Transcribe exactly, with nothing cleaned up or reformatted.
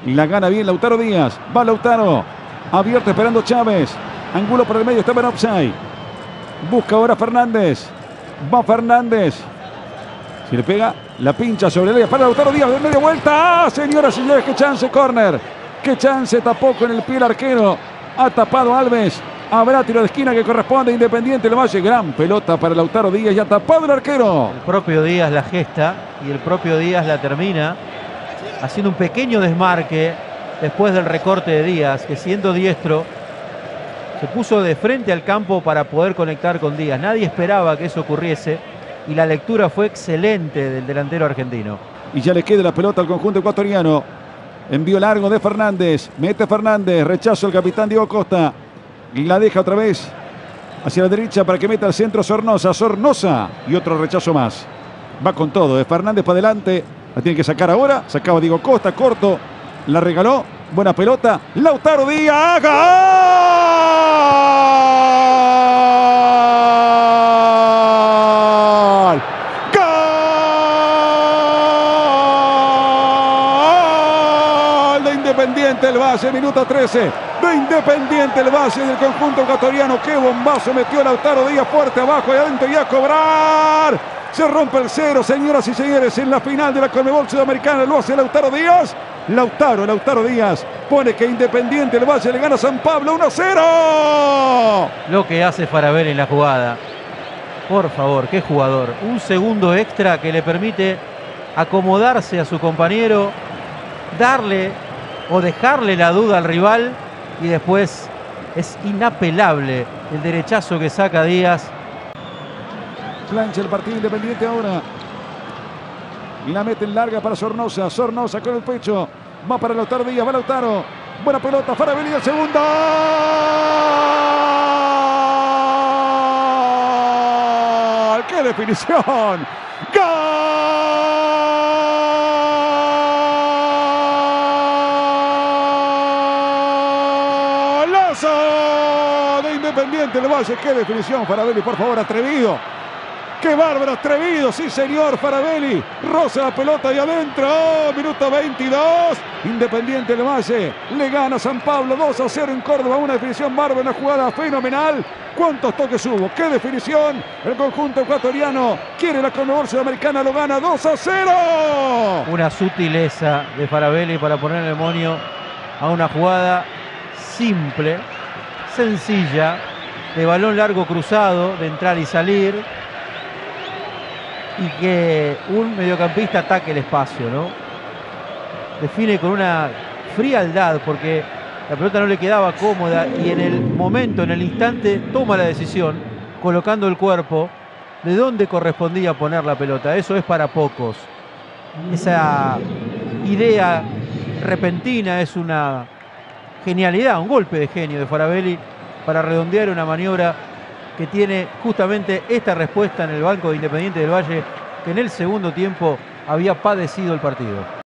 La gana bien Lautaro Díaz. Va Lautaro. Abierto esperando Chávez. Ángulo por el medio. Está en offside. Busca ahora Fernández. Va Fernández. Si le pega, la pincha sobre el área para Lautaro Díaz de media vuelta. ¡Ah, señoras y señores! ¡Qué chance, córner! ¡Qué chance! Tapó con el pie el arquero. Ha tapado Alves. Habrá tiro de esquina que corresponde a Independiente del Valle. Gran pelota para Lautaro Díaz. Ya tapado el arquero. El propio Díaz la gesta y el propio Díaz la termina haciendo un pequeño desmarque después del recorte de Díaz, que siendo diestro se puso de frente al campo para poder conectar con Díaz. Nadie esperaba que eso ocurriese y la lectura fue excelente del delantero argentino. Y ya le queda la pelota al conjunto ecuatoriano. Envío largo de Fernández. Mete Fernández. Rechazo el capitán Diego Costa. Y la deja otra vez hacia la derecha para que meta al centro Sornosa. Sornosa. Y otro rechazo más. Va con todo. De Fernández para adelante. La tiene que sacar ahora. Sacaba Diego Costa. Corto. La regaló. Buena pelota. Lautaro Díaz. ¡Gol! ¡Gol! De Independiente del Valle. Minuto trece. De Independiente del Valle del conjunto ecuatoriano. Qué bombazo metió Lautaro Díaz. Fuerte abajo y adentro y a cobrar. Se rompe el cero, señoras y señores, en la final de la Conmebol Sudamericana. Lo hace Lautaro Díaz. Lautaro, Lautaro Díaz pone que Independiente del Valle le gana a San Pablo uno a cero. Lo que hace Faravelli en la jugada. Por favor, qué jugador. Un segundo extra que le permite acomodarse a su compañero, darle o dejarle la duda al rival y después es inapelable el derechazo que saca Díaz. Plancha el partido Independiente ahora. Y la mete en larga para Sornosa. Sornosa con el pecho. Va para Lautaro Díaz. Va Lautaro. Buena pelota. Faravelli el segundo. ¡Gol! ¡Qué definición! ¡Golazo de Independiente del Valle! ¡Qué definición, Faravelli! Por favor, atrevido. ¡Qué bárbaro, atrevido! Sí, señor, Faravelli. Roza la pelota ahí adentro. Oh, minuto veintidós. Independiente del Valle le gana a San Pablo dos a cero en Córdoba. Una definición bárbara, una jugada fenomenal. ¿Cuántos toques hubo? ¡Qué definición! El conjunto ecuatoriano quiere la Conmebol Sudamericana. Lo gana dos a cero. Una sutileza de Faravelli para poner el monio a una jugada simple, sencilla, de balón largo cruzado, de entrar y salir. Y que un mediocampista ataque el espacio, ¿no? Define con una frialdad porque la pelota no le quedaba cómoda y en el momento, en el instante, toma la decisión, colocando el cuerpo de dónde correspondía poner la pelota. Eso es para pocos. Esa idea repentina es una genialidad, un golpe de genio de Faravelli para redondear una maniobra que tiene justamente esta respuesta en el banco de Independiente del Valle, que en el segundo tiempo había padecido el partido.